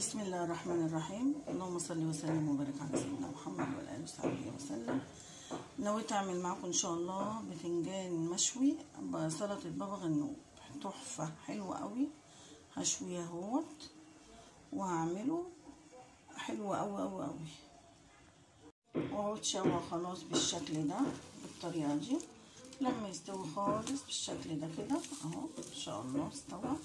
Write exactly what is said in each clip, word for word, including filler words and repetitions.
بسم الله الرحمن الرحيم. اللهم صل وسلم وبارك على سيدنا محمد وعلى اله وصحبه وسلم. نويت اعمل معاكم ان شاء الله بتنجان مشوي بسلطه بابا غنوج، تحفه حلوه قوي. هشويه اهوت وهعمله حلو قوي قوي قوي، وهو اتشوى خلاص بالشكل ده بالطريقه دي. لما يستوي خالص بالشكل ده كده اهو ان شاء الله استوى.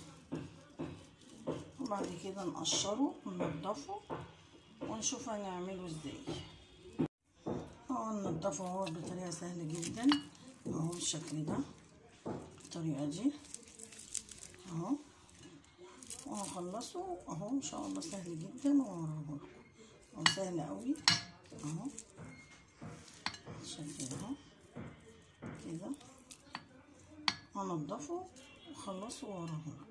وبعد كده نقشره وننضفه ونشوف هنعمله ازاي. اهو ننضفه اهو بطريقه سهله جدا اهو بالشكل ده بالطريقه دي اهو، وهخلصه اهو ان شاء الله سهل جدا وهوريهولكم اهو سهل قوي اهو بالشكل ده كده. هنضفه واخلصه وهوريهولكم.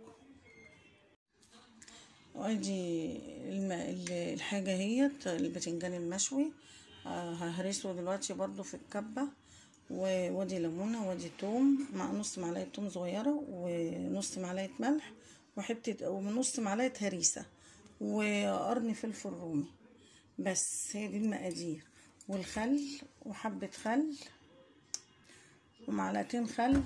وادي الحاجه هي الباذنجان المشوي. ههرسه دلوقتي برضو في الكبه، وادي ليمونه وادي توم مع نص معلقه توم صغيره ونص معلقه ملح وحته ونص معلقه هريسه وقرن فلفل رومي. بس هي دي المقادير. والخل وحبه خل ومعلقتين خل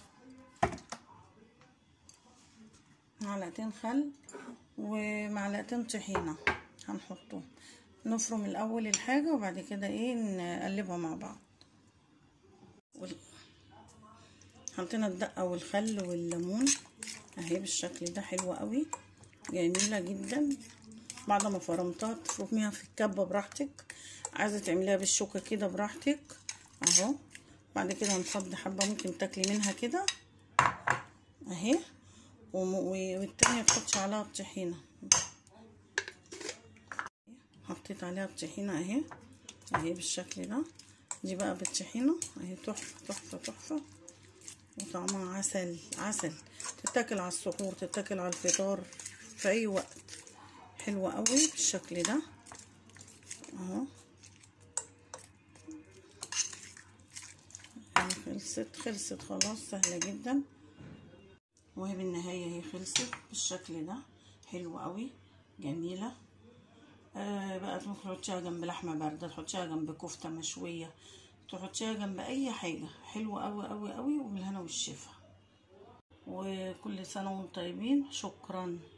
معلقتين خل ومعلقتين طحينه هنحطهم. نفرم الاول الحاجه وبعد كده ايه نقلبها مع بعض. حطينا الدقه والخل والليمون اهي بالشكل ده حلوه قوي جميله جدا. بعد ما فرمتها تفرميها في الكبه براحتك، عايزه تعمليها بالشوكه كده براحتك اهو. بعد كده هنفض حبه ممكن تاكلي منها كده اهي، والتانية تحطي عليها الطحينة. حطيت عليها الطحينة اهي اهي بالشكل ده. دي بقى بالطحينة اهي تحفة تحفة تحفة، وطعمها عسل عسل. تتاكل على السحور، تتاكل على الفطار في اي وقت. حلوة قوي بالشكل ده اهو. خلصت خلصت خلاص سهلة جدا، وهي بالنهاية هي خلصت بالشكل ده حلو قوي جميلة. آه بقى ممكن تحطيها جنب لحمة باردة، تحطيها جنب كفتة مشوية، تحطيها جنب اي حاجة. حلوة قوي قوي قوي وبالهنا والشفا. وكل سنة وانتم طيبين. شكرا.